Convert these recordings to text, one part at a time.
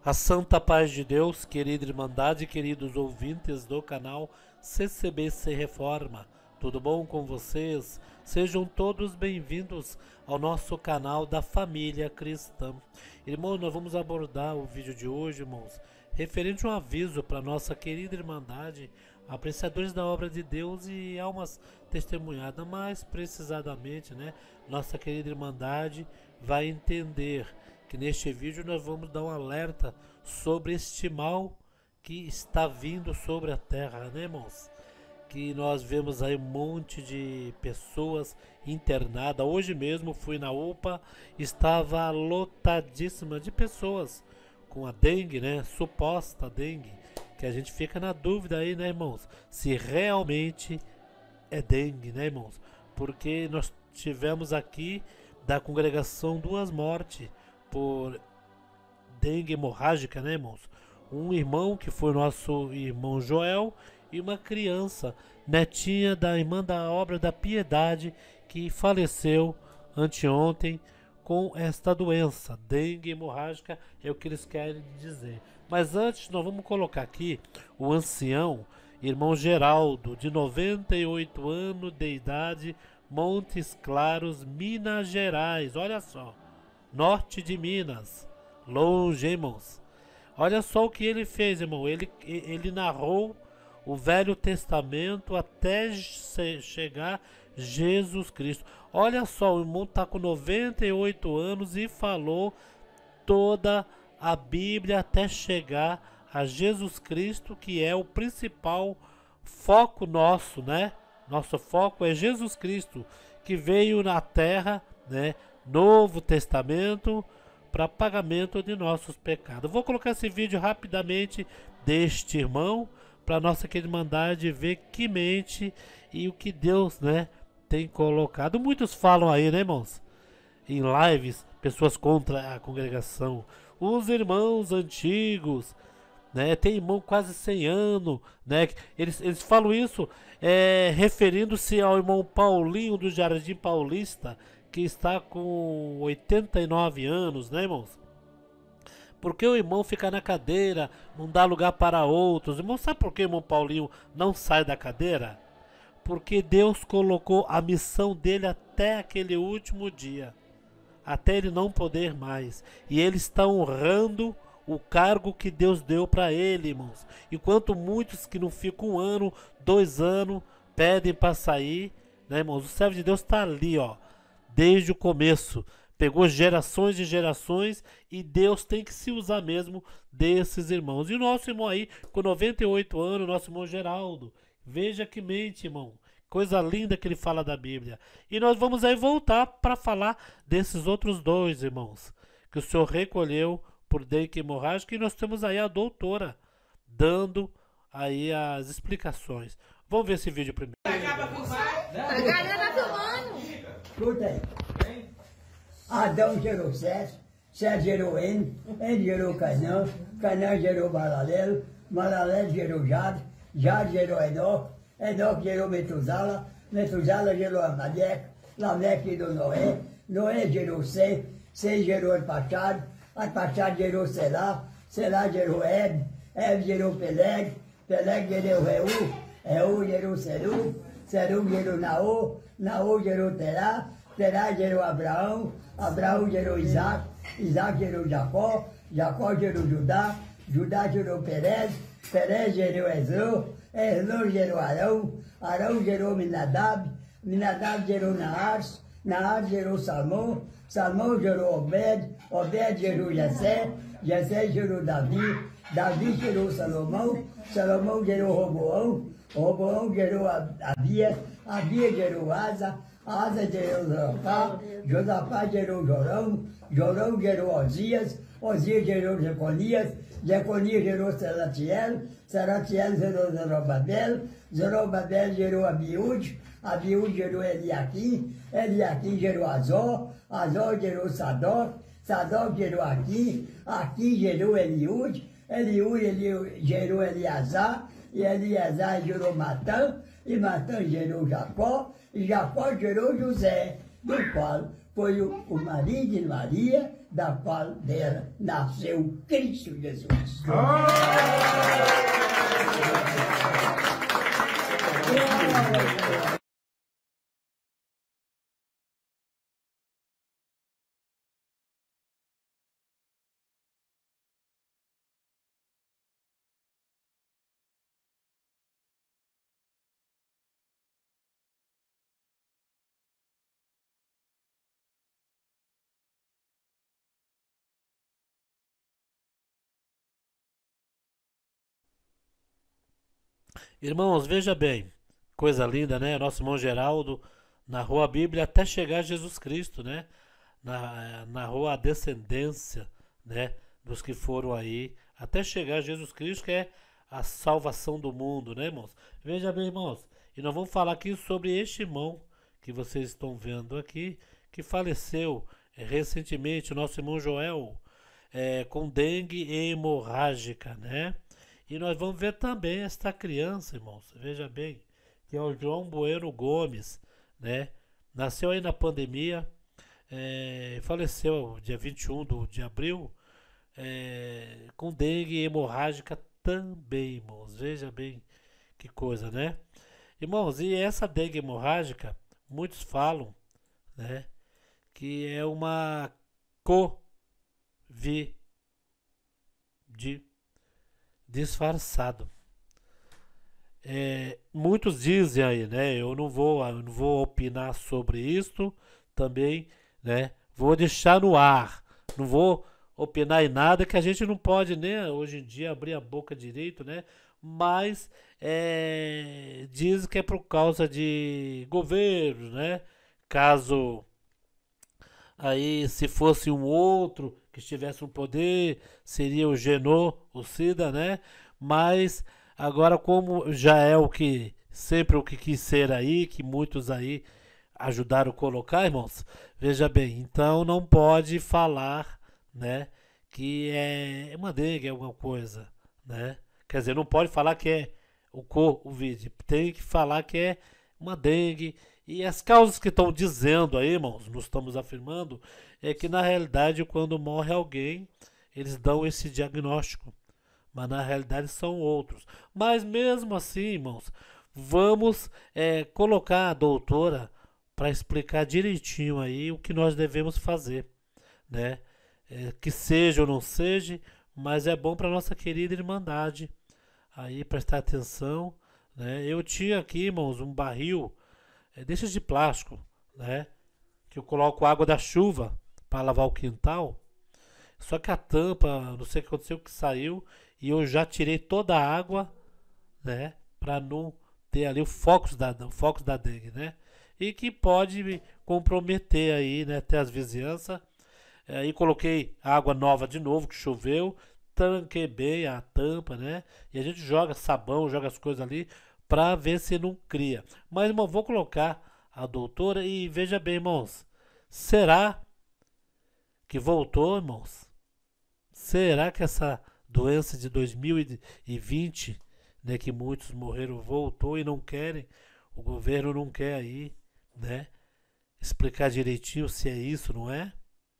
A santa paz de Deus, querida Irmandade, queridos ouvintes do canal CCBC Reforma, tudo bom com vocês? Sejam todos bem-vindos ao nosso canal da família cristã. Irmãos, nós vamos abordar o vídeo de hoje, irmãos, referente a um aviso para nossa querida Irmandade, apreciadores da obra de Deus e almas testemunhadas. Mais precisamente, nossa querida Irmandade vai entender que neste vídeo nós vamos dar um alerta sobre este mal que está vindo sobre a terra, irmãos? Que nós vemos aí um monte de pessoas internadas. Hoje mesmo fui na UPA, estava lotadíssima de pessoas com a dengue, suposta dengue, que a gente fica na dúvida aí, irmãos, se realmente é dengue, irmãos? Porque nós tivemos aqui da congregação 2 mortes por dengue hemorrágica, irmãos? Um irmão que foi nosso irmão Joel e uma criança, netinha da irmã da Obra da Piedade, que faleceu anteontem com esta doença, dengue hemorrágica, é o que eles querem dizer. Mas antes nós vamos colocar aqui o ancião, irmão Geraldo, de 98 anos de idade, Montes Claros, Minas Gerais, olha só. Norte de Minas, longe, irmãos. Olha só o que ele fez, irmão. Ele narrou o Velho Testamento até chegar Jesus Cristo. Olha só, o irmão está com 98 anos e falou toda a Bíblia até chegar a Jesus Cristo, que é o principal foco nosso, Nosso foco é Jesus Cristo, que veio na terra, Novo Testamento, para pagamento de nossos pecados. Vou colocar esse vídeo rapidamente deste irmão, para nossa querida Irmandade ver que mente e o que Deus, tem colocado. Muitos falam aí, irmãos, em lives, pessoas contra a congregação, os irmãos antigos, tem irmão quase 100 anos, eles falam isso referindo-se ao irmão Paulinho do Jardim Paulista, que está com 89 anos, irmãos? Porque o irmão fica na cadeira, não dá lugar para outros. Irmão, sabe por que o irmão Paulinho não sai da cadeira? Porque Deus colocou a missão dele até aquele último dia, até ele não poder mais. E ele está honrando o cargo que Deus deu para ele, irmãos. Enquanto muitos que não ficam 1 ano, 2 anos, pedem para sair, irmãos? O servo de Deus está ali, desde o começo. Pegou gerações e gerações e Deus tem que se usar mesmo desses irmãos. E o nosso irmão aí, com 98 anos, nosso irmão Geraldo. Veja que mente, irmão. Coisa linda que ele fala da Bíblia. E nós vamos aí voltar para falar desses outros 2 irmãos, que o Senhor recolheu por dengue hemorrágica, e nós temos aí a doutora dando aí as explicações. Vamos ver esse vídeo primeiro. A galera filmando. Escuta aí. Adão gerou Sete, Sete gerou N gerou Cainã, Cainã gerou Malalel, Malalel gerou Jade, Jade gerou Enoque, Enoque gerou Metuzala, Metuzala gerou Lameque, Lameque gerou Noé, Noé gerou Sem gerou Arpachad, Arpachad gerou Selá, Selá gerou Eb gerou Peleg, Peleg gerou Reu gerou Seru gerou Naô gerou Terá, Terá gerou Abraão, Abraão gerou Isaac, Isaac gerou Jacó, Jacó gerou Judá, Judá gerou Perez, Perez gerou Esrão, Esrão gerou Arão, Arão gerou Minadab, Minadab gerou Naás, Naás gerou Salmão, Salmão gerou Obed, Obed gerou Jessé, Jessé gerou Davi, Davi gerou Salomão, Salomão gerou Roboão, Roboão gerou Abia, Abia gerou Asa, Asa gerou Josafá, Josafá gerou Jorão, Jorão gerou Osias, Osias gerou Jeconias, Jeconias gerou Salatiel, Salatiel gerou Zorobabel, Zorobabel gerou Abiúde, Abiúde gerou Eliaquim, Eliaquim gerou Azó, Azó gerou Sadoc, Sadoc gerou Aquim, Aquim gerou Eliúde, Eliúde gerou Eliasar, e Eliasar gerou Matã, e Matã gerou Jacó, e Jacó gerou José, do qual foi o marido de Maria, da qual dela nasceu Cristo Jesus. Irmãos, veja bem, coisa linda, né? Nosso irmão Geraldo narrou a Bíblia até chegar a Jesus Cristo, né? Narrou a descendência, né? Dos que foram aí, até chegar a Jesus Cristo, que é a salvação do mundo, né, irmãos? Veja bem, irmãos, e nós vamos falar aqui sobre este irmão que vocês estão vendo aqui, que faleceu recentemente, o nosso irmão Joel, com dengue hemorrágica, né? E nós vamos ver também esta criança, irmãos, veja bem, que é o João Bueno Gomes, né? Nasceu aí na pandemia, faleceu dia 21 de abril, com dengue hemorrágica também, irmãos. Veja bem que coisa, né? Irmãos, e essa dengue hemorrágica, muitos falam, né? Que é uma Covid disfarçado. Muitos dizem aí, né? Eu não vou opinar sobre isto também, né? Vou deixar no ar. Não vou opinar em nada, que a gente não pode, né? Hoje em dia abrir a boca direito, né? Mas diz que é por causa de governo, né? Caso aí, se fosse um outro que estivesse no poder, seria o genocida, né? Mas agora, como já é sempre o que quis ser aí, que muitos aí ajudaram a colocar, irmãos, veja bem, então não pode falar, né, que é uma dengue, é alguma coisa, né? Quer dizer, não pode falar que é o Covid, tem que falar que é uma dengue. E as causas que estão dizendo aí, irmãos, não estamos afirmando, é que na realidade quando morre alguém, eles dão esse diagnóstico, mas na realidade são outros. Mas mesmo assim, irmãos, vamos colocar a doutora para explicar direitinho aí o que nós devemos fazer, né? Que seja ou não seja, mas é bom para nossa querida Irmandade aí prestar atenção, né? Eu tinha aqui, irmãos, um barril desses de plástico, né? Que eu coloco água da chuva para lavar o quintal. Só que a tampa, não sei o que aconteceu, que saiu e eu já tirei toda a água, né? Para não ter ali o foco da dengue, né? E que pode me comprometer aí, né? Até as vizinhanças. Aí coloquei água nova de novo, que choveu, tranquei bem a tampa, né? E a gente joga sabão, joga as coisas ali para ver se não cria. Mas, irmão, vou colocar a doutora e veja bem, irmãos. Será que voltou, irmãos? Será que essa doença de 2020, né, que muitos morreram, voltou e não querem? O governo não quer aí, né, explicar direitinho se é isso, não é?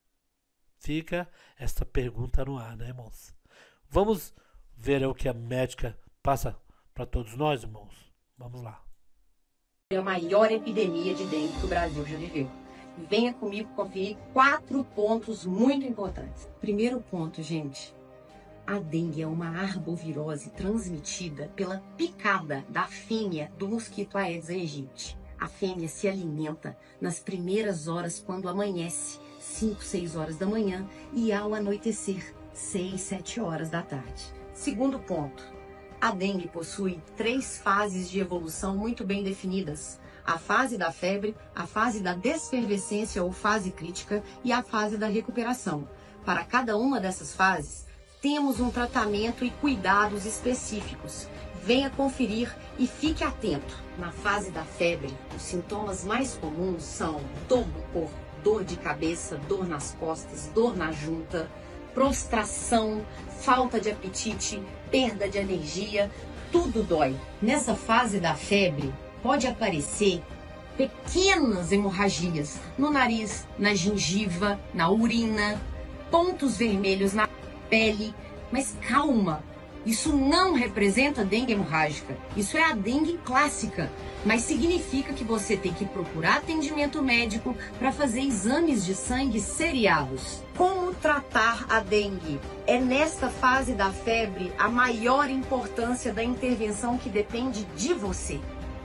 Fica essa pergunta no ar, né, irmãos? Vamos ver o que a médica passa para todos nós, irmãos. Vamos lá. É a maior epidemia de dengue que o Brasil já viveu. Venha comigo conferir 4 pontos muito importantes. Primeiro ponto, gente. A dengue é uma arbovirose transmitida pela picada da fêmea do mosquito Aedes aegypti. A fêmea se alimenta nas primeiras horas quando amanhece, 5, 6 horas da manhã, e ao anoitecer, 6, 7 horas da tarde. Segundo ponto. A dengue possui 3 fases de evolução muito bem definidas. A fase da febre, a fase da desfervescência ou fase crítica e a fase da recuperação. Para cada uma dessas fases, temos um tratamento e cuidados específicos. Venha conferir e fique atento. Na fase da febre, os sintomas mais comuns são dor no corpo, dor de cabeça, dor nas costas, dor na junta, prostração, falta de apetite, perda de energia, tudo dói. Nessa fase da febre, pode aparecer pequenas hemorragias no nariz, na gengiva, na urina, pontos vermelhos na pele. Mas calma, isso não representa dengue hemorrágica, isso é a dengue clássica, mas significa que você tem que procurar atendimento médico para fazer exames de sangue seriados. Como tratar a dengue? É nesta fase da febre a maior importância da intervenção que depende de você.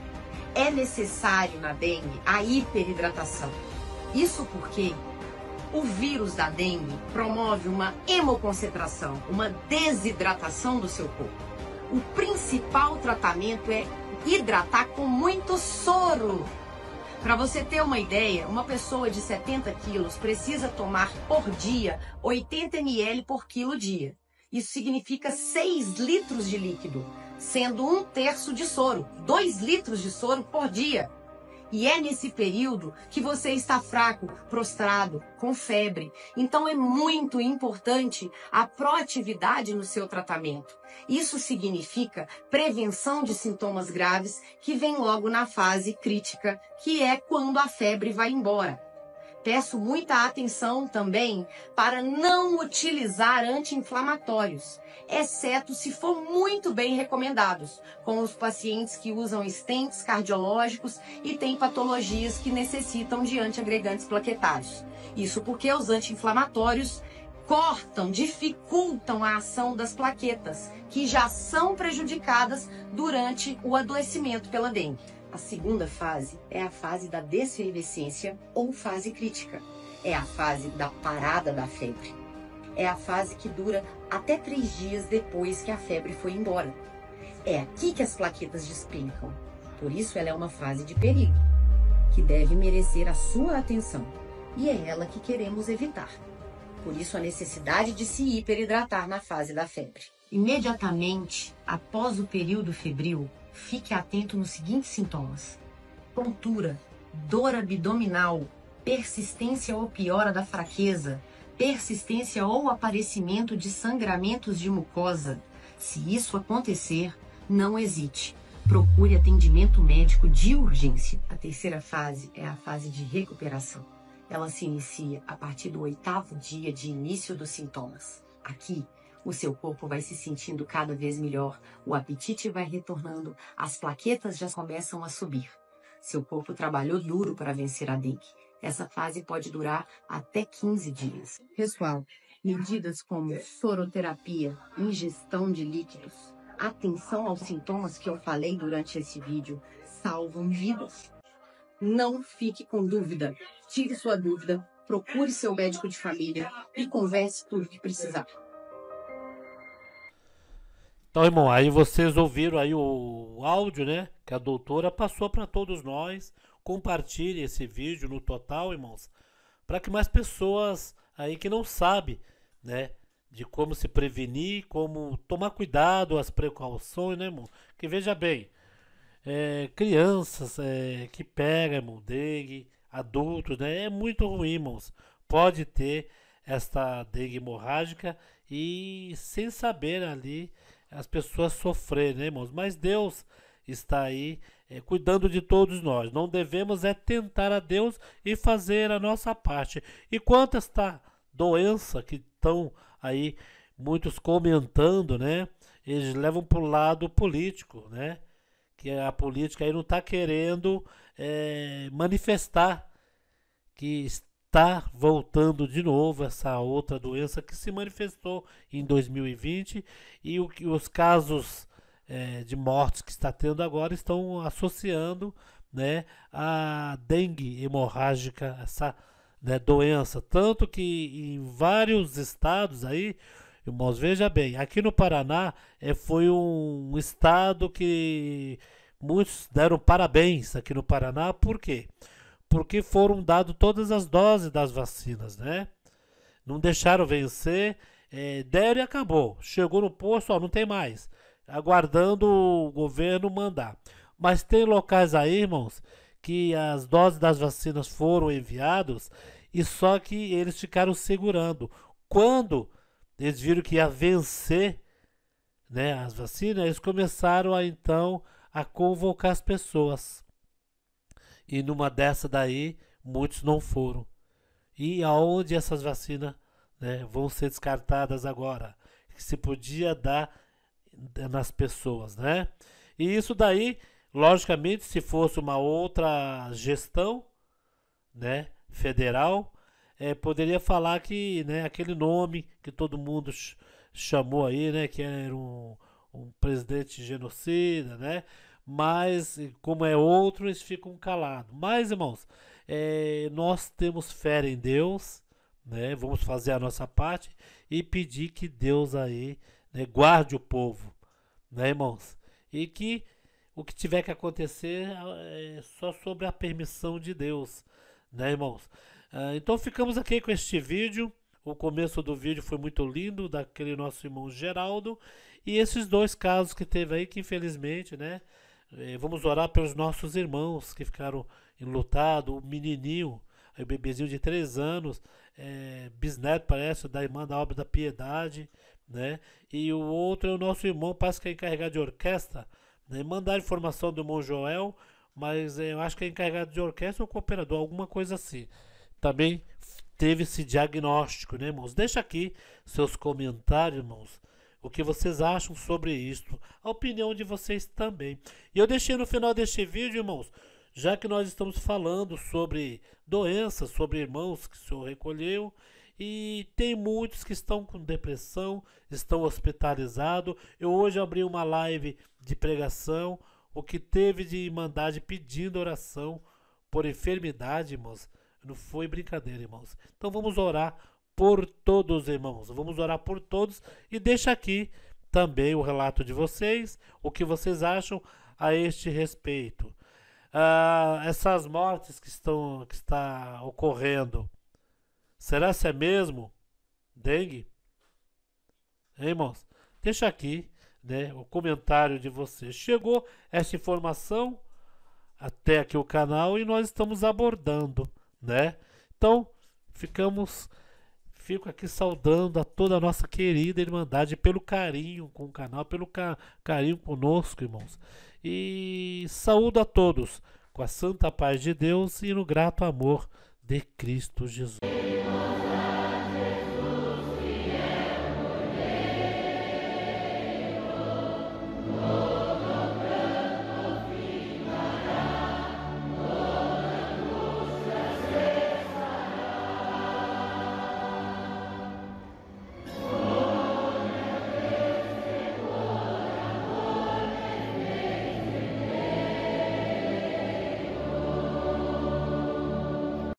É necessário na dengue a hiperidratação. Isso porque o vírus da dengue promove uma hemoconcentração, uma desidratação do seu corpo. O principal tratamento é hidratar com muito soro. Para você ter uma ideia, uma pessoa de 70 quilos precisa tomar por dia 80 ml por quilo dia. Isso significa 6 litros de líquido, sendo 1/3 de soro, 2 litros de soro por dia. E é nesse período que você está fraco, prostrado, com febre. Então é muito importante a proatividade no seu tratamento. Isso significa prevenção de sintomas graves que vem logo na fase crítica, que é quando a febre vai embora. Peço muita atenção também para não utilizar anti-inflamatórios, exceto se for muito bem recomendados, com os pacientes que usam stents cardiológicos e têm patologias que necessitam de antiagregantes plaquetários. Isso porque os anti-inflamatórios cortam, dificultam a ação das plaquetas, que já são prejudicadas durante o adoecimento pela dengue. A segunda fase é a fase da defervescência ou fase crítica. É a fase da parada da febre. É a fase que dura até 3 dias depois que a febre foi embora. É aqui que as plaquetas despencam. Por isso ela é uma fase de perigo, que deve merecer a sua atenção. E é ela que queremos evitar. Por isso a necessidade de se hiperidratar na fase da febre. Imediatamente após o período febril, fique atento nos seguintes sintomas: tontura, dor abdominal, persistência ou piora da fraqueza, persistência ou aparecimento de sangramentos de mucosa. Se isso acontecer, não hesite. Procure atendimento médico de urgência. A terceira fase é a fase de recuperação. Ela se inicia a partir do 8º dia de início dos sintomas. Aqui, o seu corpo vai se sentindo cada vez melhor, o apetite vai retornando, as plaquetas já começam a subir. Seu corpo trabalhou duro para vencer a dengue. Essa fase pode durar até 15 dias. Pessoal, medidas como soroterapia, ingestão de líquidos, atenção aos sintomas que eu falei durante esse vídeo, salvam vidas. Não fique com dúvida. Tire sua dúvida, procure seu médico de família e converse tudo que precisar. Então, irmão, aí vocês ouviram aí o áudio, né? Que a doutora passou para todos nós. Compartilhe esse vídeo no total, irmãos, para que mais pessoas aí que não sabem, né, de como se prevenir, como tomar cuidado, as precauções, né, irmão? Que veja bem, crianças que pegam, irmão, dengue, adultos, né? É muito ruim, irmãos. Pode ter esta dengue hemorrágica e sem saber ali as pessoas sofrerem, né, irmãos? Mas Deus está aí cuidando de todos nós. Não devemos tentar a Deus e fazer a nossa parte. E quanto a esta doença que estão aí muitos comentando, né? Eles levam para o lado político, né? Que a política aí não está querendo manifestar que está voltando de novo essa outra doença que se manifestou em 2020 e os casos de mortes que está tendo agora estão associando, né, a dengue hemorrágica, essa, né, doença. Tanto que em vários estados aí, irmãos, veja bem, aqui no Paraná foi um estado que muitos deram parabéns aqui no Paraná. Por quê? Porque foram dadas todas as doses das vacinas, né? Não deixaram vencer, deram e acabou. Chegou no posto, não tem mais. Aguardando o governo mandar. Mas tem locais aí, irmãos, que as doses das vacinas foram enviadas e só que eles ficaram segurando. Quando eles viram que ia vencer, né, as vacinas, eles começaram então a convocar as pessoas. E numa dessa daí, muitos não foram. E aonde essas vacinas, né, vão ser descartadas agora? Que se podia dar nas pessoas, né? E isso daí, logicamente, se fosse uma outra gestão, né, federal, poderia falar que, né, aquele nome que todo mundo chamou aí, né, que era um presidente genocida, né? Mas como é outro, eles ficam calados. Mas, irmãos, nós temos fé em Deus, né? Vamos fazer a nossa parte e pedir que Deus aí, né, guarde o povo, né, irmãos? E que o que tiver que acontecer é só sobre a permissão de Deus, né, irmãos? Então ficamos aqui com este vídeo. O começo do vídeo foi muito lindo, daquele nosso irmão Geraldo. E esses dois casos que teve aí, que infelizmente, né? Vamos orar pelos nossos irmãos que ficaram enlutados. O menininho, o bebezinho de 3 anos, bisneto, parece, da irmã da Obra da Piedade, né? E o outro é o nosso irmão, parece que é encarregado de orquestra, né? Mandaram informação do irmão Joel, mas eu acho que é encarregado de orquestra ou cooperador, alguma coisa assim. Também teve esse diagnóstico, né, irmãos? Deixa aqui seus comentários, irmãos, o que vocês acham sobre isso, a opinião de vocês também. E eu deixei no final deste vídeo, irmãos, já que nós estamos falando sobre doenças, sobre irmãos que o Senhor recolheu, e tem muitos que estão com depressão, estão hospitalizados. Eu hoje abri uma live de pregação, o que teve de irmandade pedindo oração por enfermidade, irmãos. Não foi brincadeira, irmãos. Então vamos orar por todos, irmãos. Vamos orar por todos e deixa aqui também o relato de vocês, o que vocês acham a este respeito. Essas mortes que está ocorrendo, será se é mesmo dengue? Hein, irmãos? Deixa aqui, né, o comentário de vocês. Chegou essa informação até aqui o canal e nós estamos abordando, né? Então, fico aqui saudando a toda a nossa querida Irmandade pelo carinho com o canal, pelo carinho conosco, irmãos. E saúdo a todos com a santa paz de Deus e no grato amor de Cristo Jesus.